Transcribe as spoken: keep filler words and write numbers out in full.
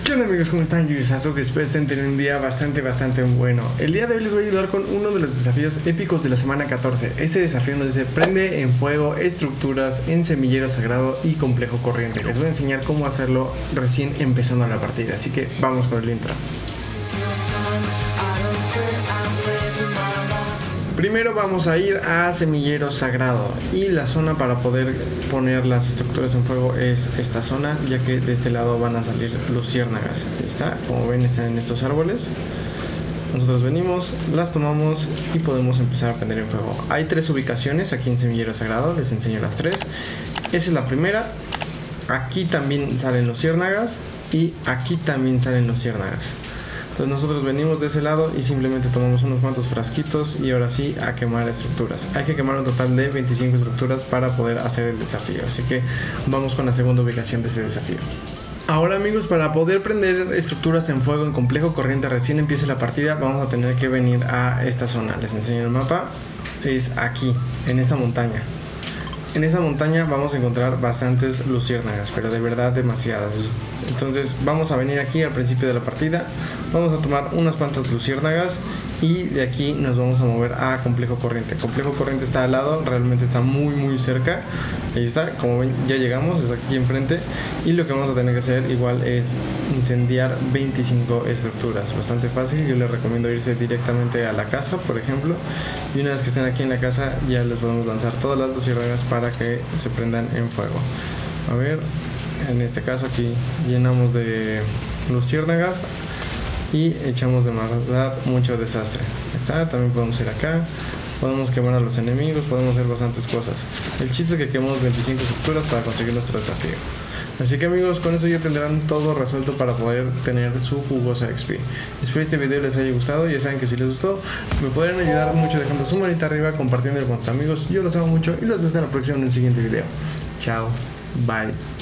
¿Qué onda amigos? ¿Cómo están? Yo soy Sasuke, espero estén teniendo un día bastante bastante bueno. El día de hoy les voy a ayudar con uno de los desafíos épicos de la semana catorce. Este desafío nos dice prende en fuego estructuras en semillero sagrado y complejo corriente. Les voy a enseñar cómo hacerlo recién empezando la partida, así que vamos con el intro. Primero vamos a ir a semillero sagrado y la zona para poder poner las estructuras en fuego es esta zona, ya que de este lado van a salir luciérnagas. Ahí está, como ven están en estos árboles. Nosotros venimos, las tomamos y podemos empezar a prender en fuego. Hay tres ubicaciones aquí en semillero sagrado, les enseño las tres. Esa es la primera. Aquí también salen luciérnagas y aquí también salen luciérnagas. Entonces nosotros venimos de ese lado y simplemente tomamos unos cuantos frasquitos y ahora sí a quemar estructuras. Hay que quemar un total de veinticinco estructuras para poder hacer el desafío, así que vamos con la segunda ubicación de ese desafío. Ahora amigos, para poder prender estructuras en fuego en complejo corriente recién empiece la partida, vamos a tener que venir a esta zona. Les enseño el mapa, es aquí, en esta montaña. En esa montaña vamos a encontrar bastantes luciérnagas, pero de verdad demasiadas. Entonces vamos a venir aquí al principio de la partida, vamos a tomar unas cuantas luciérnagas y de aquí nos vamos a mover a complejo corriente. Complejo corriente está al lado, realmente está muy muy cerca. Ahí está, como ven ya llegamos, es aquí enfrente. Y lo que vamos a tener que hacer igual es incendiar veinticinco estructuras, bastante fácil. Yo les recomiendo irse directamente a la casa, por ejemplo, y una vez que estén aquí en la casa ya les podemos lanzar todas las luciérnagas para que se prendan en fuego. A ver, en este caso aquí llenamos de luciérnagas y echamos de verdad mucho desastre. Está, también podemos ir acá, podemos quemar a los enemigos, podemos hacer bastantes cosas. El chiste es que quemamos veinticinco estructuras para conseguir nuestro desafío. Así que amigos, con eso ya tendrán todo resuelto para poder tener su jugosa X P. Espero este video les haya gustado. Ya saben que si les gustó me pueden ayudar mucho dejando su manita arriba, compartiendo con sus amigos. Yo los amo mucho y los veo hasta la próxima en el siguiente video. Chao, bye.